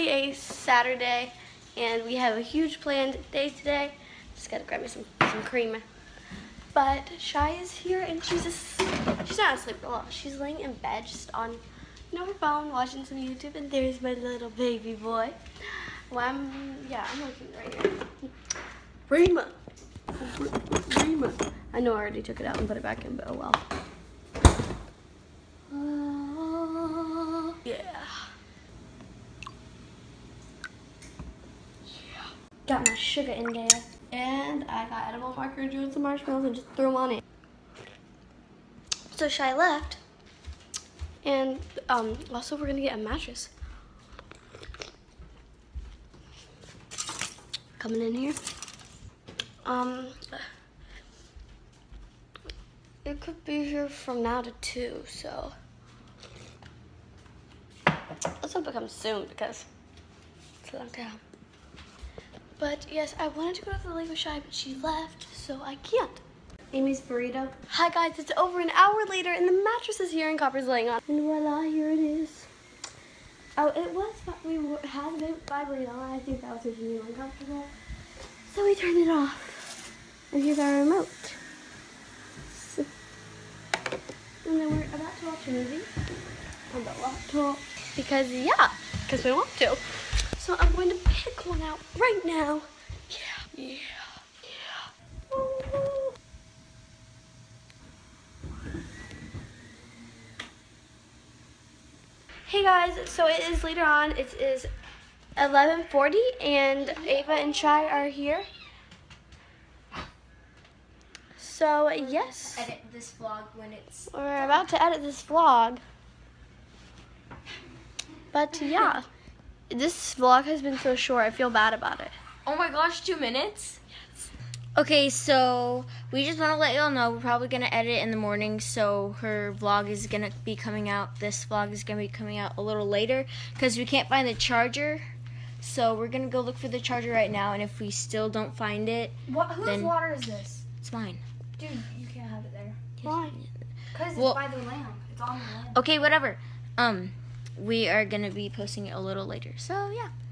currently a Saturday, and we have a huge planned day today. Just gotta grab me some cream. But Shy is here, and she's not asleep at all. She's laying in bed, just on, her phone, watching some YouTube. And there's my little baby boy. Well, I'm looking right here. Rima. I know I already took it out and put it back in, but oh well. Yeah. Got my sugar in there. And I got edible marker and some marshmallows and just threw them on it. So Shy left. And also we're gonna get a mattress. Coming in here. It could be here from now to 2, so let's hope it comes soon because it's a long time. But yes, I wanted to go to the lake with Shy, but she left, so I can't. Amy's burrito. Hi guys, it's over an hour later and the mattress is here and Copper's laying on. And voila, here it is. Oh, it was, we had been vibrating on. I think that was making me uncomfortable. So we turned it off. And here's our remote. So, and then we're about to watch a movie on the laptop. Because we want to. So I'm going to pick one out right now. Yeah. Ooh. Hey guys, so it is later on. It is 11:40 and Ava and Shy are here. So yes. Edit this vlog when it's... We're about to edit this vlog. But yeah. This vlog has been so short, I feel bad about it. Oh my gosh, 2 minutes? Yes. Okay, so we just want to let y'all know we're probably going to edit in the morning, so her vlog is going to be coming out. This vlog is going to be coming out a little later because we can't find the charger. So we're going to go look for the charger right now, and if we still don't find it, Whose water is this? It's mine. Dude, you can't have it there. Why? Because it's by the lamp. It's on the lamp. Okay, whatever. We are going to be posting it a little later. So, yeah.